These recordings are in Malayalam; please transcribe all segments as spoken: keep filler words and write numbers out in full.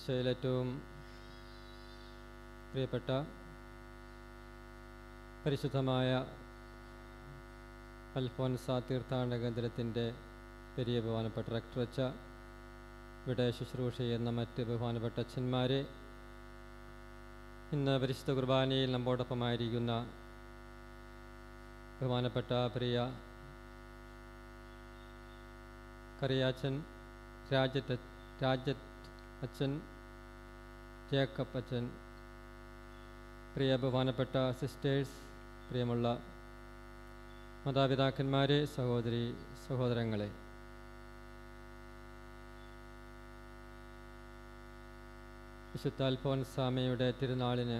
ഈശോയിലേറ്റവും പ്രിയപ്പെട്ട പരിശുദ്ധമായ അൽഫോൻസ തീർത്ഥാടന കേന്ദ്രത്തിൻ്റെ പെരിയ ബഹുമാനപ്പെട്ട റക്ടറച്ച, ഇവിടെ ശുശ്രൂഷ ചെയ്യുന്ന മറ്റ് ബഹുമാനപ്പെട്ട അച്ഛന്മാരെ, ഇന്ന് പരിശുദ്ധ കുർബാനയിൽ നമ്മോടൊപ്പമായിരിക്കുന്ന ബഹുമാനപ്പെട്ട പ്രിയ കറിയാച്ചൻ, രാജത്ത് രാജത്ത് അച്ഛൻ, ജേക്കബ് അച്ഛൻ, പ്രിയ ബഹുമാനപ്പെട്ട സിസ്റ്റേഴ്സ്, പ്രിയമുള്ള മാതാപിതാക്കന്മാരെ, സഹോദരി സഹോദരങ്ങളെ, വിശുദ്ധ അൽഫോൻസാമ്മയുടെ തിരുനാളിന്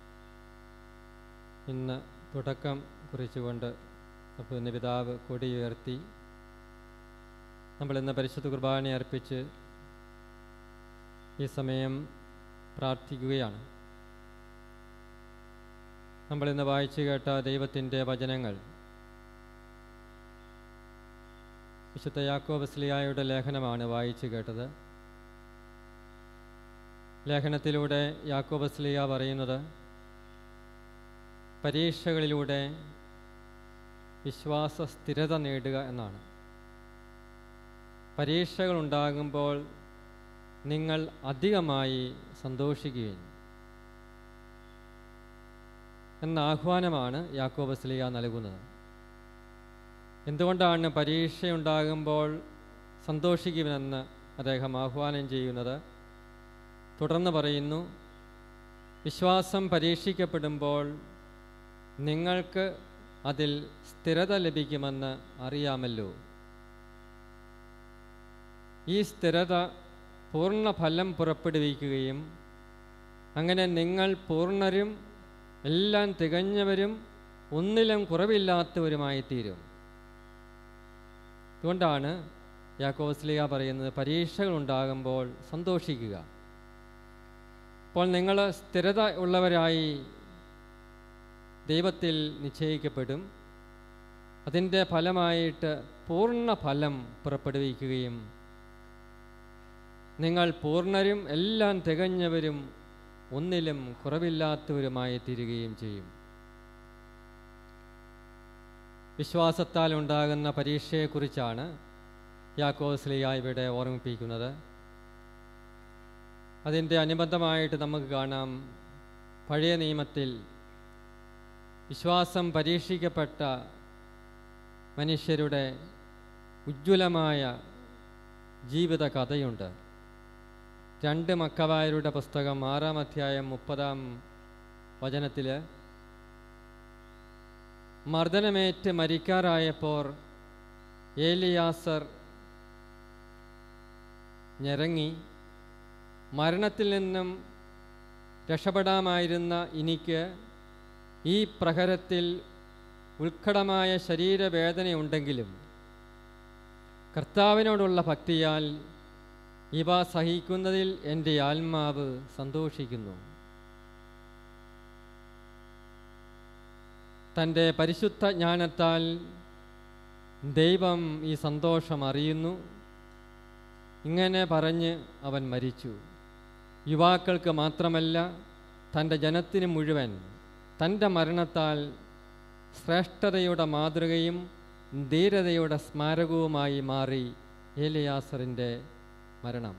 ഇന്ന് തുടക്കം കുറിച്ചുകൊണ്ട് അപ്പോൾ പിതാവ് കൊടിയുയർത്തി നമ്മളിന്ന് പരിശുദ്ധ കുർബാന അർപ്പിച്ച് ഈ സമയം പ്രാർത്ഥിക്കുകയാണ്. നമ്മളിന്ന് വായിച്ചു കേട്ട ദൈവത്തിൻ്റെ വചനങ്ങൾ വിശുദ്ധ യാക്കോബ് സ്ലീഹായുടെ ലേഖനമാണ് വായിച്ചു കേട്ടത്. ലേഖനത്തിലൂടെ യാക്കോബ് സ്ലീഹ പറയുന്നത് പരീക്ഷകളിലൂടെ വിശ്വാസ സ്ഥിരത നേടുക എന്നാണ്. പരീക്ഷകൾ ഉണ്ടാകുമ്പോൾ നിങ്ങൾ അധികമായി സന്തോഷിക്കുകയും എന്ന ആഹ്വാനമാണ് യാക്കോബ് സ്ലീഹ നൽകുന്നത്. എന്തുകൊണ്ടാണ് പരീക്ഷയുണ്ടാകുമ്പോൾ സന്തോഷിക്കുമെന്ന് അദ്ദേഹം ആഹ്വാനം ചെയ്യുന്നത്? തുടർന്ന് പറയുന്നു, വിശ്വാസം പരീക്ഷിക്കപ്പെടുമ്പോൾ നിങ്ങൾക്ക് അതിൽ സ്ഥിരത ലഭിക്കുമെന്ന് അറിയാമല്ലോ. ഈ സ്ഥിരത പൂർണ്ണ ഫലം പുറപ്പെടുവിക്കുകയും അങ്ങനെ നിങ്ങൾ പൂർണ്ണരും എല്ലാം തികഞ്ഞവരും ഒന്നിലും കുറവില്ലാത്തവരുമായി തീരും. അതുകൊണ്ടാണ് യാക്കോബ് സ്ലീഹ പറയുന്നത് പരീക്ഷകൾ ഉണ്ടാകുമ്പോൾ സന്തോഷിക്കുക. അപ്പോൾ നിങ്ങൾ സ്ഥിരത ഉള്ളവരായി ദൈവത്തിൽ നിശ്ചയിക്കപ്പെടും. അതിൻ്റെ ഫലമായിട്ട് പൂർണ്ണ ഫലം പുറപ്പെടുവിക്കുകയും നിങ്ങൾ പൂർണ്ണരും എല്ലാം തികഞ്ഞവരും ഒന്നിലും കുറവില്ലാത്തവരുമായി തീരുകയും ചെയ്യും. വിശ്വാസത്താൽ ഉണ്ടാകുന്ന പരീക്ഷയെക്കുറിച്ചാണ് യാക്കോബ് സ്ലീഹ ഇവിടെ ഓർമ്മിപ്പിക്കുന്നത്. അതിൻ്റെ അനുബന്ധമായിട്ട് നമുക്ക് കാണാം, പഴയ നിയമത്തിൽ വിശ്വാസം പരീക്ഷിക്കപ്പെട്ട മനുഷ്യരുടെ ഉജ്ജ്വലമായ ജീവിത കഥയുണ്ട്. രണ്ട് മക്കവായരുടെ പുസ്തകം ആറാം അധ്യായം മുപ്പതാം വചനത്തിൽ മർദ്ദനമേറ്റ് മരിക്കാറായപ്പോൾ ഏലിയാസർ ഞെരങ്ങി, മരണത്തിൽ നിന്നും രക്ഷപ്പെടാമായിരുന്ന എനിക്ക് ഈ പ്രഹരത്തിൽ ഉത്കടമായ ശരീരവേദനയുണ്ടെങ്കിലും കർത്താവിനോടുള്ള ഭക്തിയാൽ ഇവ സഹിക്കുന്നതിൽ എൻ്റെ ആത്മാവ് സന്തോഷിക്കുന്നു. തൻ്റെ പരിശുദ്ധ ജ്ഞാനത്താൽ ദൈവം ഈ സന്തോഷം അറിയുന്നു. ഇങ്ങനെ പറഞ്ഞ് അവൻ മരിച്ചു. യുവാക്കൾക്ക് മാത്രമല്ല, തൻ്റെ ജനത്തിന് മുഴുവൻ തൻ്റെ മരണത്താൽ ശ്രേഷ്ഠതയുടെ മാതൃകയും ധീരതയുടെ സ്മാരകവുമായി മാറി ഏലിയാസറിൻ്റെ മരണം.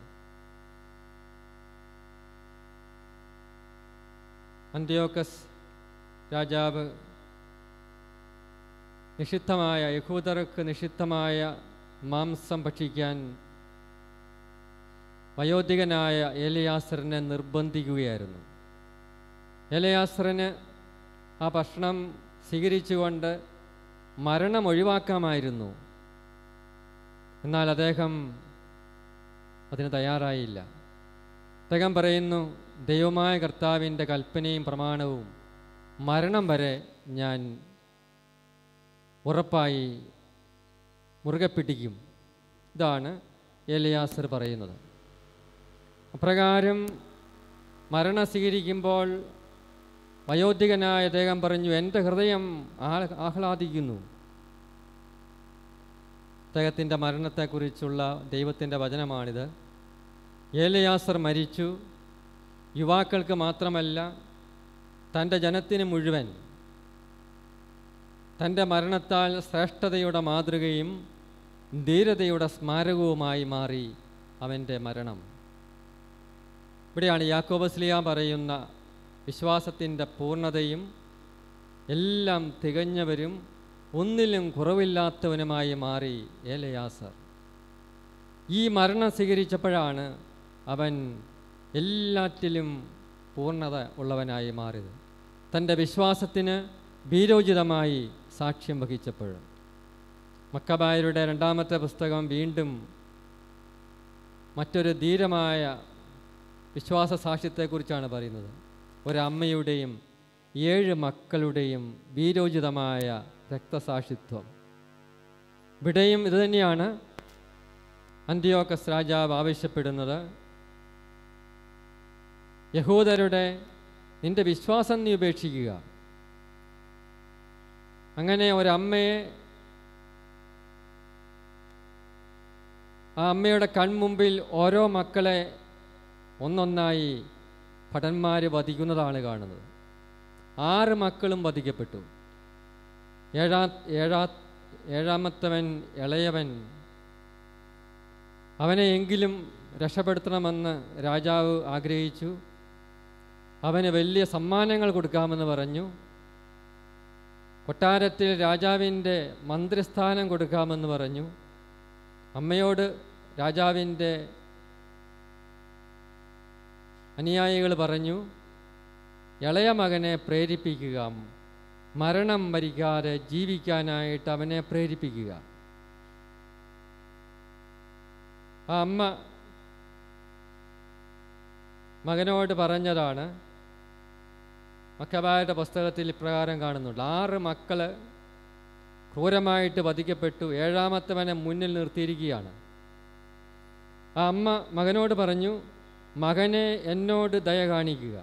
അന്ത്യോക്കസ് രാജാവ് നിഷിദ്ധമായ യഹൂദർക്ക് നിഷിദ്ധമായ മാംസം ഭക്ഷിക്കാൻ വയോധികനായ ഏലിയാസറിനെ നിർബന്ധിക്കുകയായിരുന്നു. ഏലിയാസറിന് ആ ഭക്ഷണം സ്വീകരിച്ചുകൊണ്ട് മരണം ഒഴിവാക്കാമായിരുന്നു. എന്നാൽ അദ്ദേഹം അതിന് തയ്യാറായില്ല. അദ്ദേഹം പറയുന്നു, ദൈവമായ കർത്താവിൻ്റെ കൽപ്പനയും പ്രമാണവും മരണം വരെ ഞാൻ ഉറപ്പായി മുറുകെ പിടിക്കും. ഇതാണ് ഏലിയാസർ പറയുന്നത്. അപ്രകാരം മരണം സ്വീകരിക്കുമ്പോൾ വയോധികനായ അദ്ദേഹം പറഞ്ഞു, എൻ്റെ ഹൃദയം ആഹ്ലാദിക്കുന്നു. അദ്ദേഹത്തിൻ്റെ മരണത്തെക്കുറിച്ചുള്ള ദൈവത്തിൻ്റെ വചനമാണിത്. ഏലിയാസർ മരിച്ചു, യുവാക്കൾക്ക് മാത്രമല്ല, തൻ്റെ ജനത്തിന് മുഴുവൻ തൻ്റെ മരണത്താൽ ശ്രേഷ്ഠതയുടെ മാതൃകയും ധീരതയുടെ സ്മാരകവുമായി മാറി അവൻ്റെ മരണം. ഇവിടെയാണ് യാക്കോബ് ശ്ലീഹാ പറയുന്ന വിശ്വാസത്തിൻ്റെ പൂർണ്ണതയും എല്ലാം തികഞ്ഞവരും ഒന്നിലും കുറവില്ലാത്തവനുമായി മാറി എലയാസർ. ഈ മരണം സ്വീകരിച്ചപ്പോഴാണ് അവൻ എല്ലാറ്റിലും പൂർണ്ണത ഉള്ളവനായി മാറിയത്. തൻ്റെ വിശ്വാസത്തിന് വീരോചിതമായി സാക്ഷ്യം വഹിച്ചപ്പോഴും. മക്കബായരുടെ രണ്ടാമത്തെ പുസ്തകം വീണ്ടും മറ്റൊരു ധീരമായ വിശ്വാസ സാക്ഷ്യത്തെക്കുറിച്ചാണ് പറയുന്നത്. ഒരമ്മയുടെയും ഏഴ് മക്കളുടെയും വീരോചിതമായ രക്തസാക്ഷിത്വം. ഇവിടെയും ഇതുതന്നെയാണ് അന്തിയോക്കസ് രാജാവ് ആവശ്യപ്പെടുന്നത്. യഹൂദരുടെ നിന്റെ വിശ്വാസം നീ ഉപേക്ഷിക്കുക. അങ്ങനെ ഒരമ്മയെ, ആ അമ്മയുടെ കൺമുമ്പിൽ ഓരോ മക്കളെ ഒന്നൊന്നായി ഭടന്മാർ വധിക്കുന്നതാണ് കാണുന്നത്. ആറ് മക്കളും വധിക്കപ്പെട്ടു. ഏഴാ ഏഴാ ഏഴാമത്തവൻ ഇളയവൻ, അവനെയെങ്കിലും രക്ഷപ്പെടുത്തണമെന്ന് രാജാവ് ആഗ്രഹിച്ചു. അവന് വലിയ സമ്മാനങ്ങൾ കൊടുക്കാമെന്ന് പറഞ്ഞു. കൊട്ടാരത്തിൽ രാജാവിൻ്റെ മന്ത്രിസ്ഥാനം കൊടുക്കാമെന്ന് പറഞ്ഞു. അമ്മയോട് രാജാവിൻ്റെ അനുയായികൾ പറഞ്ഞു, ഇളയ മകനെ പ്രേരിപ്പിക്കുക, മരണം വരിക്കാതെ ജീവിക്കാനായിട്ട് അവനെ പ്രേരിപ്പിക്കുക. ആ അമ്മ മകനോട് പറഞ്ഞതാണ്. മക്കബായരുടെ പുസ്തകത്തിൽ ഇപ്രകാരം കാണുന്നുണ്ട്. ആറ് മക്കള് ക്രൂരമായിട്ട് വധിക്കപ്പെട്ടു. ഏഴാമത്തവനെ മുന്നിൽ നിർത്തിയിരിക്കുകയാണ്. ആ അമ്മ മകനോട് പറഞ്ഞു, മകനെ എന്നോട് ദയ കാണിക്കുക.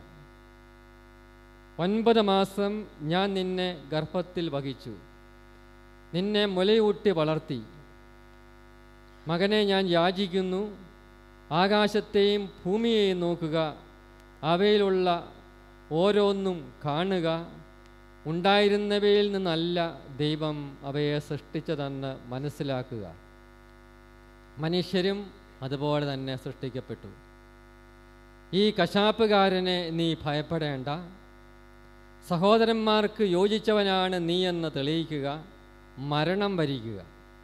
ഒൻപത് മാസം ഞാൻ നിന്നെ ഗർഭത്തിൽ വഹിച്ചു, നിന്നെ മുലയൂട്ടി വളർത്തി. മകനെ ഞാൻ യാചിക്കുന്നു, ആകാശത്തെയും ഭൂമിയെയും നോക്കുക, അവയിലുള്ള ഓരോന്നും കാണുക. ഉണ്ടായിരുന്നവയിൽ നിന്നല്ല ദൈവം അവയെ സൃഷ്ടിച്ചതെന്ന് മനസ്സിലാക്കുക. മനുഷ്യരും അതുപോലെ തന്നെ സൃഷ്ടിക്കപ്പെട്ടു. ഈ കശാപ്പുകാരനെ നീ ഭയപ്പെടേണ്ട. സഹോദരന്മാർക്ക് യോജിച്ചവനാണ് നീ എന്ന് തെളിയിക്കുക, മരണം വരിക്കുക.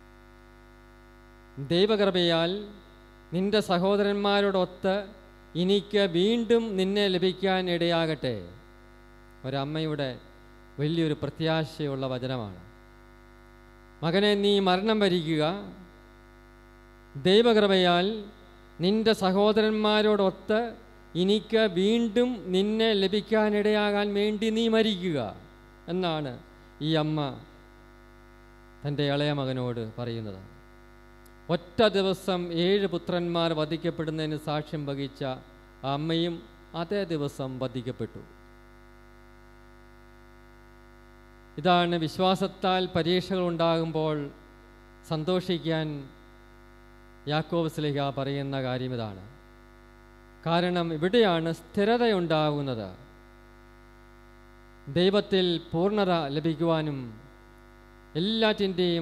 ദൈവകൃപയാൽ നിന്റെ സഹോദരന്മാരോടൊത്ത് എനിക്ക് വീണ്ടും നിന്നെ ലഭിക്കാൻ ഇടയാകട്ടെ. ഒരമ്മയുടെ വലിയൊരു പ്രത്യാശയുള്ള വചനമാണ്. മകനെ നീ മരണം വരിക്കുക, ദൈവകൃപയാൽ നിന്റെ സഹോദരന്മാരോടൊത്ത് എനിക്ക് വീണ്ടും നിന്നെ ലഭിക്കാനിടയാകാൻ വേണ്ടി നീ മരിക്കുക എന്നാണ് ഈ അമ്മ തൻ്റെ ഇളയ മകനോട് പറയുന്നത്. ഒറ്റ ദിവസം ഏഴ് പുത്രന്മാർ വധിക്കപ്പെടുന്നതിന് സാക്ഷ്യം വഹിച്ച ആ അമ്മയും അതേ ദിവസം വധിക്കപ്പെട്ടു. ഇതാണ് വിശ്വാസത്താൽ പരീക്ഷകൾ ഉണ്ടാകുമ്പോൾ സന്തോഷിക്കാൻ യാക്കോബ് ശ്ലീഹാ പറയുന്ന കാര്യം. ഇതാണ് കാരണം. ഇവിടെയാണ് സ്ഥിരതയുണ്ടാകുന്നത്. ദൈവത്തിൽ പൂർണ്ണത ലഭിക്കുവാനും എല്ലാറ്റിൻ്റെയും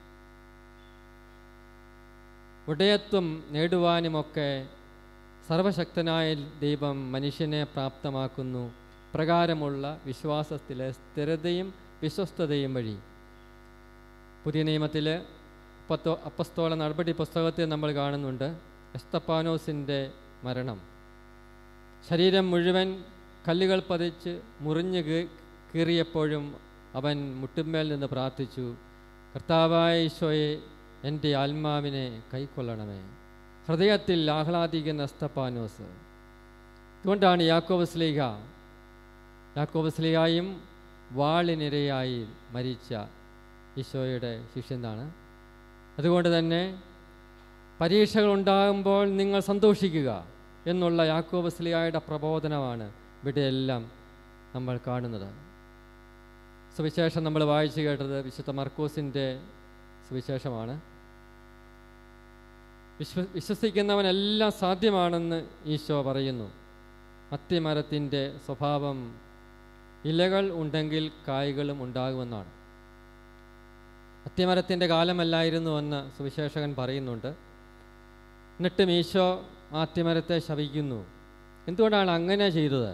ഉടയത്വം നേടുവാനുമൊക്കെ സർവശക്തനായ ദൈവം മനുഷ്യനെ പ്രാപ്തമാക്കുന്നു. പ്രകാരമുള്ള വിശ്വാസത്തിലെ സ്ഥിരതയും വിശ്വസ്തതയും വഴി. പുതിയ നിയമത്തിൽ പത്തോ അപ്പസ്തോല നടപടി പുസ്തകത്തിൽ നമ്മൾ കാണുന്നുണ്ട് എസ്തപ്പാനോസിൻ്റെ മരണം. ശരീരം മുഴുവൻ കല്ലുകൾ പതിച്ച് മുറിഞ്ഞ് കീറിയപ്പോഴും അവൻ മുട്ടുമേൽ നിന്ന് പ്രാർത്ഥിച്ചു, കർത്താവായ ഈശോയെ, എൻ്റെ ആത്മാവിനെ കൈക്കൊള്ളണമേ. ഹൃദയത്തിൽ ആഹ്ലാദിക്കുന്ന എസ്തപ്പാനോസ്. അതുകൊണ്ടാണ് യാക്കോബ് ശ്ലീഹാ യാക്കോബ് ശ്ലീഹായും വാളിനിരയായി മരിച്ച ഈശോയുടെ ശിഷ്യനാണ്. അതുകൊണ്ട് തന്നെ പരീക്ഷകൾ ഉണ്ടാകുമ്പോൾ നിങ്ങൾ സന്തോഷിക്കുക എന്നുള്ള യാക്കോബ് ശ്ലീഹായുടെ പ്രബോധനമാണ് ഇവിടെയെല്ലാം നമ്മൾ കാണുന്നത്. സുവിശേഷം നമ്മൾ വായിച്ചു കേട്ടത് വിശുദ്ധ മർക്കോസിൻ്റെ സുവിശേഷമാണ്. വിശ്വ വിശ്വസിക്കുന്നവനെല്ലാം സാധ്യമാണെന്ന് ഈശോ പറയുന്നു. അത്തിമരത്തിൻ്റെ സ്വഭാവം ഇലകൾ ഉണ്ടെങ്കിൽ കായ്കളും ഉണ്ടാകുമെന്നാണ്. അത്തിമരത്തിൻ്റെ കാലമല്ലായിരുന്നുവെന്ന് സുവിശേഷകൻ പറയുന്നുണ്ട്. എന്നിട്ടും ഈശോ ആ അത്തിമരത്തെ ശപിക്കുന്നു. എന്തുകൊണ്ടാണ് അങ്ങനെ ചെയ്തത്?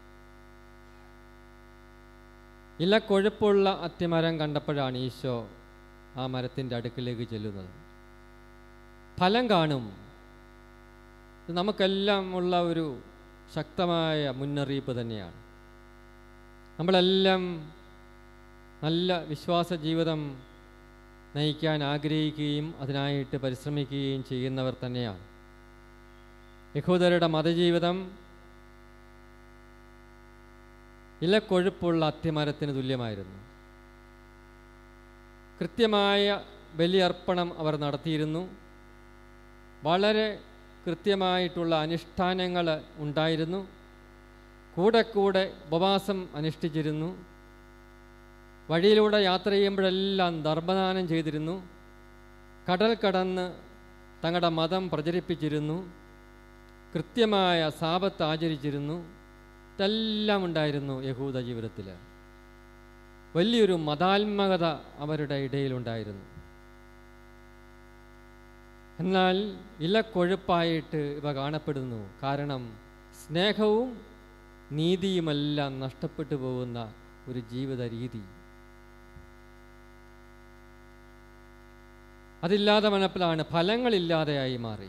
ഇല കൊഴുപ്പുള്ള അത്തിമരം കണ്ടപ്പോഴാണ് ഈശോ ആ മരത്തിൻ്റെ അടുക്കിലേക്ക് ചെല്ലുന്നത്. ഫലം കാണും. ഇത് നമുക്കെല്ലാം ഉള്ള ഒരു ശക്തമായ മുന്നറിയിപ്പ് തന്നെയാണ്. നമ്മളെല്ലാം നല്ല വിശ്വാസ ജീവിതം നയിക്കാൻ ആഗ്രഹിക്കുകയും അതിനായിട്ട് പരിശ്രമിക്കുകയും ചെയ്യുന്നവർ തന്നെയാണ്. യഹൂദരുടെ മതജീവിതം ഇലക്കൊഴുപ്പുള്ള അത്തിമരത്തിന് തുല്യമായിരുന്നു. കൃത്യമായ ബലിയർപ്പണം അവർ നടത്തിയിരുന്നു. വളരെ കൃത്യമായിട്ടുള്ള അനുഷ്ഠാനങ്ങൾ ഉണ്ടായിരുന്നു. കൂടെ കൂടെ ഉപവാസം അനുഷ്ഠിച്ചിരുന്നു. വഴിയിലൂടെ യാത്ര ചെയ്യുമ്പോഴെല്ലാം ദർഭദാനം ചെയ്തിരുന്നു. കടൽ കടന്ന് തങ്ങളുടെ മതം പ്രചരിപ്പിച്ചിരുന്നു. കൃത്യമായ സാബത്ത് ആചരിച്ചിരുന്നു. ഇതെല്ലാം ഉണ്ടായിരുന്നു യഹൂദ ജീവിതത്തിൽ. വലിയൊരു മതാത്മകത അവരുടെ ഇടയിലുണ്ടായിരുന്നു. എന്നാൽ ഇലക്കൊഴുപ്പായിട്ട് ഇവ കാണപ്പെടുന്നു. കാരണം സ്നേഹവും നീതിയുമെല്ലാം നഷ്ടപ്പെട്ടു പോകുന്ന ഒരു ജീവിത രീതി. അതില്ലാതെ വന്നപ്പോഴാണ് ഫലങ്ങളില്ലാതെയായി മാറി.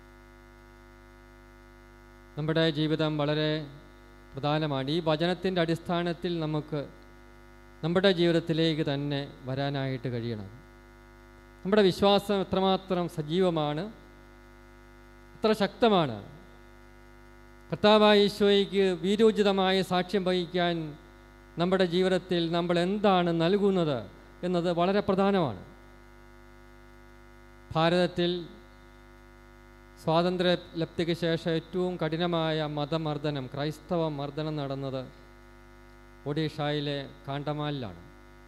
നമ്മുടെ ജീവിതം വളരെ പ്രധാനമാണ്. ഈ വചനത്തിൻ്റെ അടിസ്ഥാനത്തിൽ നമുക്ക് നമ്മുടെ ജീവിതത്തിലേക്ക് തന്നെ വരാനായിട്ട് കഴിയണം. നമ്മുടെ വിശ്വാസം എത്രമാത്രം സജീവമാണ്, എത്ര ശക്തമാണ്. കർത്താവായ ഈശോയ്ക്ക് വീരോചിതമായ സാക്ഷ്യം വഹിക്കാൻ നമ്മുടെ ജീവിതത്തിൽ നമ്മൾ എന്താണ് നൽകുന്നത് എന്നത് വളരെ പ്രധാനമാണ്. ഭാരതത്തിൽ സ്വാതന്ത്ര്യലബ്ധിക്ക് ശേഷം ഏറ്റവും കഠിനമായ മതമർദ്ദനം, ക്രൈസ്തവ മർദ്ദനം നടന്നത് ഒഡീഷയിലെ കാണ്ടമാലിലാണ്.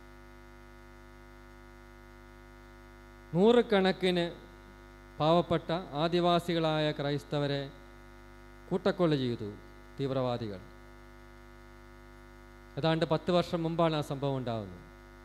നൂറുകണക്കിന് പാവപ്പെട്ട ആദിവാസികളായ ക്രൈസ്തവരെ കൂട്ടക്കൊല ചെയ്തു തീവ്രവാദികൾ. ഏതാണ്ട് പത്ത് വർഷം മുമ്പാണ് ആ സംഭവം ഉണ്ടാകുന്നത്.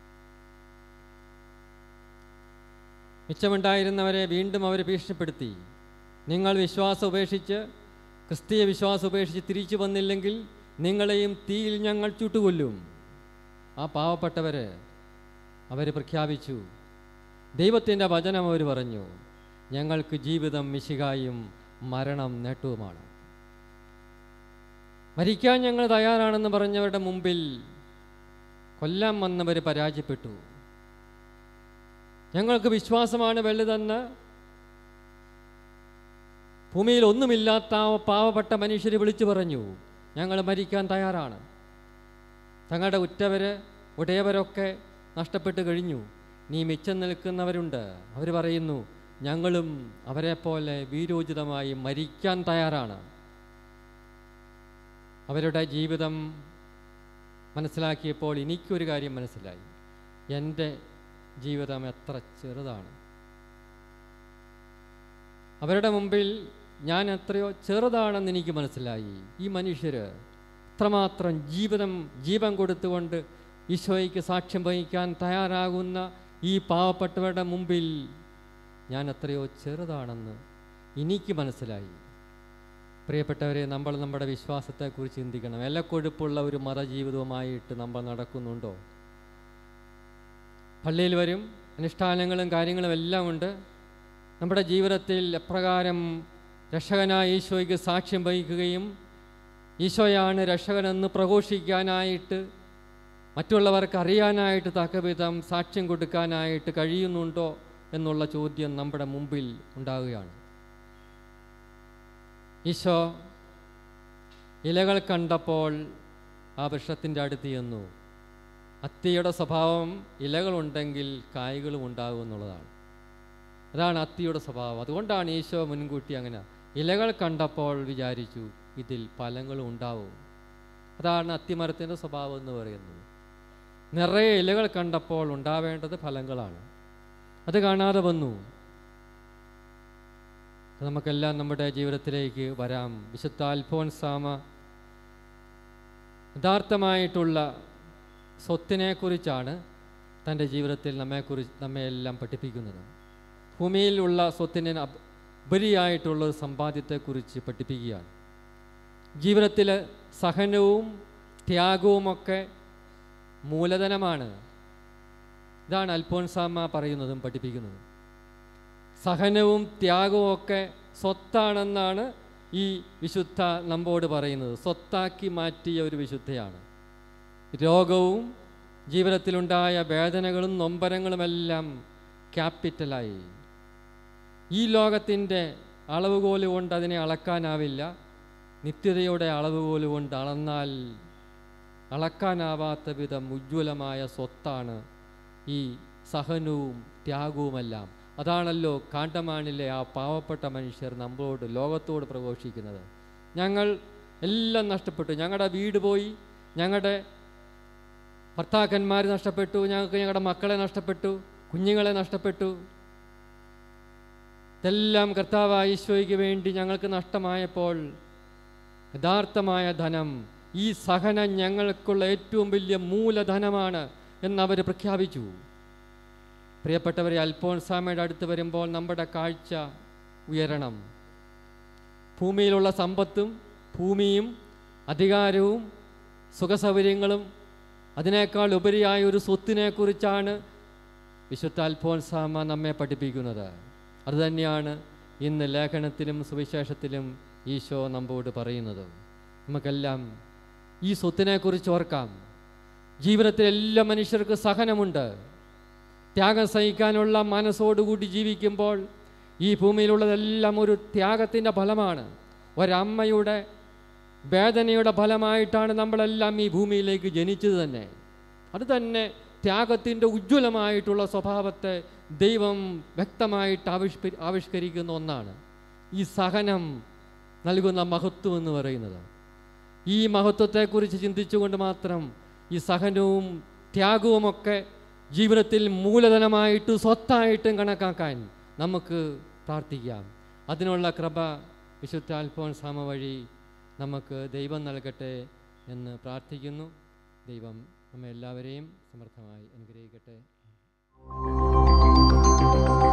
മിച്ചമുണ്ടായിരുന്നവരെ വീണ്ടും അവർ ഭീഷണിപ്പെടുത്തി. നിങ്ങൾ വിശ്വാസം ഉപേക്ഷിച്ച്, ക്രിസ്തീയ വിശ്വാസം ഉപേക്ഷിച്ച് തിരിച്ചു വന്നില്ലെങ്കിൽ നിങ്ങളെയും തീയിൽ ഞങ്ങൾ ചുട്ടുകൊല്ലും. ആ പാവപ്പെട്ടവർ അവർ പ്രഖ്യാപിച്ചു, ദൈവത്തിൻ്റെ വചനം അവർ പറഞ്ഞു, ഞങ്ങൾക്ക് ജീവിതം മിശിഹായും മരണം നേട്ടവുമാണ്. മരിക്കാൻ ഞങ്ങൾ തയ്യാറാണെന്ന് പറഞ്ഞവരുടെ മുമ്പിൽ കൊല്ലാൻ വന്നവർ പരാജയപ്പെട്ടു. ഞങ്ങൾക്ക് വിശ്വാസമാണ് വലുതെന്ന് ഭൂമിയിൽ ഒന്നുമില്ലാത്ത പാവപ്പെട്ട മനുഷ്യർ വിളിച്ചു പറഞ്ഞു, ഞങ്ങൾ മരിക്കാൻ തയ്യാറാണ്. തങ്ങളുടെ ഉറ്റവർ ഉടയവരൊക്കെ നഷ്ടപ്പെട്ട് കഴിഞ്ഞു. നീ മിച്ചം നിൽക്കുന്നവരുണ്ട്. അവർ പറയുന്നു, ഞങ്ങളും അവരെപ്പോലെ വീരോചിതമായി മരിക്കാൻ തയ്യാറാണ്. അവരുടെ ജീവിതം മനസ്സിലാക്കിയപ്പോൾ എനിക്കൊരു കാര്യം മനസ്സിലായി, എൻ്റെ ജീവിതം എത്ര ചെറുതാണ്. അവരുടെ മുമ്പിൽ ഞാൻ എത്രയോ ചെറുതാണെന്ന് എനിക്ക് മനസ്സിലായി. ഈ മനുഷ്യർ എത്രമാത്രം ജീവിതം ജീവൻ കൊടുത്തുകൊണ്ട് ഈശോയ്ക്ക് സാക്ഷ്യം വഹിക്കാൻ തയ്യാറാകുന്ന ഈ പാവപ്പെട്ടവരുടെ മുമ്പിൽ ഞാൻ എത്രയോ ചെറുതാണെന്ന് എനിക്ക് മനസ്സിലായി. പ്രിയപ്പെട്ടവരെ, നമ്മൾ നമ്മുടെ വിശ്വാസത്തെക്കുറിച്ച് ചിന്തിക്കണം. ഇലക്കൊഴുപ്പുള്ള ഒരു മതജീവിതവുമായിട്ട് നമ്മൾ നടക്കുന്നുണ്ടോ? പള്ളിയിൽ വരും, അനുഷ്ഠാനങ്ങളും കാര്യങ്ങളും എല്ലാം ഉണ്ട്. നമ്മുടെ ജീവിതത്തിൽ എപ്രകാരം രക്ഷകനായ ഈശോയ്ക്ക് സാക്ഷ്യം വഹിക്കുകയും ഈശോയാണ് രക്ഷകനെന്ന് പ്രഘോഷിക്കാനായിട്ട് മറ്റുള്ളവർക്ക് അറിയാനായിട്ട് തക്കവിധം സാക്ഷ്യം കൊടുക്കാനായിട്ട് കഴിയുന്നുണ്ടോ എന്നുള്ള ചോദ്യം നമ്മുടെ മുമ്പിൽ ഉണ്ടാവുകയാണ്. ഈശോ ഇലകൾ കണ്ടപ്പോൾ ആ വൃക്ഷത്തിൻ്റെ അടുത്ത് ചെന്നു. അത്തിയുടെ സ്വഭാവം ഇലകളുണ്ടെങ്കിൽ കായ്കളും ഉണ്ടാകും എന്നുള്ളതാണ്. അതാണ് അത്തിയുടെ സ്വഭാവം. അതുകൊണ്ടാണ് ഈശോ മുൻകൂട്ടി അങ്ങനെ ഇലകൾ കണ്ടപ്പോൾ വിചാരിച്ചു ഇതിൽ ഫലങ്ങളും ഉണ്ടാവും. അതാണ് അത്തിമരത്തിൻ്റെ സ്വഭാവം എന്ന് പറയുന്നത്. നിറയെ ഇലകൾ കണ്ടപ്പോൾ ഉണ്ടാവേണ്ടത് ഫലങ്ങളാണ്. അത് കാണാതെ വന്നു. നമുക്കെല്ലാം നമ്മുടെ ജീവിതത്തിലേക്ക് വരാം. വിശുദ്ധ അൽഫോൻസാമ യഥാർത്ഥമായിട്ടുള്ള സ്വത്തിനെക്കുറിച്ചാണ് തൻ്റെ ജീവിതത്തിൽ നമ്മെക്കുറിച്ച് നമ്മെയെല്ലാം പഠിപ്പിക്കുന്നത്. ഭൂമിയിലുള്ള സ്വത്തിന് ഉപരിയായിട്ടുള്ള സമ്പാദ്യത്തെക്കുറിച്ച് പഠിപ്പിക്കുകയാണ്. ജീവിതത്തിൽ സഹനവും ത്യാഗവുമൊക്കെ മൂലധനമാണ്. ഇതാണ് അൽഫോൻസാമ്മ പറയുന്നതും പഠിപ്പിക്കുന്നതും. സഹനവും ത്യാഗവും ഒക്കെ സ്വത്താണെന്നാണ് ഈ വിശുദ്ധ നമ്മോട് പറയുന്നത്. സ്വത്താക്കി മാറ്റിയ ഒരു വിശുദ്ധയാണ്. രോഗവും ജീവിതത്തിലുണ്ടായ വേദനകളും നൊമ്പരങ്ങളുമെല്ലാം ക്യാപിറ്റലായി. ഈ ലോകത്തിൻ്റെ അളവുകോല് കൊണ്ട് അതിനെ അളക്കാനാവില്ല. നിത്യതയുടെ അളവുകോല് കൊണ്ട് അളന്നാൽ അളക്കാനാവാത്ത വിധം ഉജ്ജ്വലമായ സ്വത്താണ് ഈ സഹനവും ത്യാഗവുമെല്ലാം. അതാണല്ലോ കാണ്ടമാനിലെ ആ പാവപ്പെട്ട മനുഷ്യർ നമ്മളോട് ലോകത്തോട് പ്രഘോഷിക്കുന്നത്. ഞങ്ങൾ എല്ലാം നഷ്ടപ്പെട്ടു, ഞങ്ങളുടെ വീട് പോയി, ഞങ്ങളുടെ ഭർത്താക്കന്മാർ നഷ്ടപ്പെട്ടു, ഞങ്ങൾക്ക് ഞങ്ങളുടെ മക്കളെ നഷ്ടപ്പെട്ടു, കുഞ്ഞുങ്ങളെ നഷ്ടപ്പെട്ടു. ഇതെല്ലാം കർത്താവായ ഈശോയ്ക്ക് വേണ്ടി ഞങ്ങൾക്ക് നഷ്ടമായപ്പോൾ യഥാർത്ഥമായ ധനം, ഈ സഹനം ഞങ്ങൾക്കുള്ള ഏറ്റവും വലിയ മൂലധനമാണ് എന്നവർ പ്രഖ്യാപിച്ചു. പ്രിയപ്പെട്ടവരെ, അൽഫോൻസാമ്മയുടെ അടുത്ത് വരുമ്പോൾ നമ്മുടെ കാഴ്ച ഉയരണം. ഭൂമിയിലുള്ള സമ്പത്തും ഭൂമിയും അധികാരവും സുഖസൗകര്യങ്ങളും അതിനേക്കാൾ ഉപരിയായ ഒരു സ്വത്തിനെക്കുറിച്ചാണ് വിശുദ്ധ അൽഫോൻസാമ്മ നമ്മെ പഠിപ്പിക്കുന്നത്. അതുതന്നെയാണ് ഇന്ന് ലേഖനത്തിലും സുവിശേഷത്തിലും ഈശോ നമ്മോട് പറയുന്നത്. നമുക്കെല്ലാം ഈ സ്വത്തിനെക്കുറിച്ച് ഓർക്കാം. ജീവിതത്തിൽ എല്ലാ മനുഷ്യർക്ക് സഹനമുണ്ട്. ത്യാഗം സഹിക്കാനുള്ള മനസ്സോടുകൂടി ജീവിക്കുമ്പോൾ ഈ ഭൂമിയിലുള്ളതെല്ലാം ഒരു ത്യാഗത്തിൻ്റെ ഫലമാണ്. ഒരമ്മയുടെ വേദനയുടെ ഫലമായിട്ടാണ് നമ്മളെല്ലാം ഈ ഭൂമിയിലേക്ക് ജനിച്ചത് തന്നെ. അത് തന്നെ ത്യാഗത്തിൻ്റെ ഉജ്ജ്വലമായിട്ടുള്ള സ്വഭാവത്തെ ദൈവം വ്യക്തമായിട്ട് ആവിഷ്ക ആവിഷ്കരിക്കുന്ന ഒന്നാണ് ഈ സഹനം നൽകുന്ന മഹത്വം എന്ന് പറയുന്നത്. ഈ മഹത്വത്തെക്കുറിച്ച് ചിന്തിച്ചുകൊണ്ട് മാത്രം ഈ സഹനവും ത്യാഗവുമൊക്കെ ജീവിതത്തിൽ മൂലധനമായിട്ടും സ്വത്തായിട്ടും കണക്കാക്കാൻ നമുക്ക് പ്രാർത്ഥിക്കാം. അതിനുള്ള കൃപ വിശുദ്ധ അൽഫോൻസാമ്മ വഴി നമുക്ക് ദൈവം നൽകട്ടെ എന്ന് പ്രാർത്ഥിക്കുന്നു. ദൈവം നമ്മെ എല്ലാവരെയും സമർത്ഥമായി അനുഗ്രഹിക്കട്ടെ.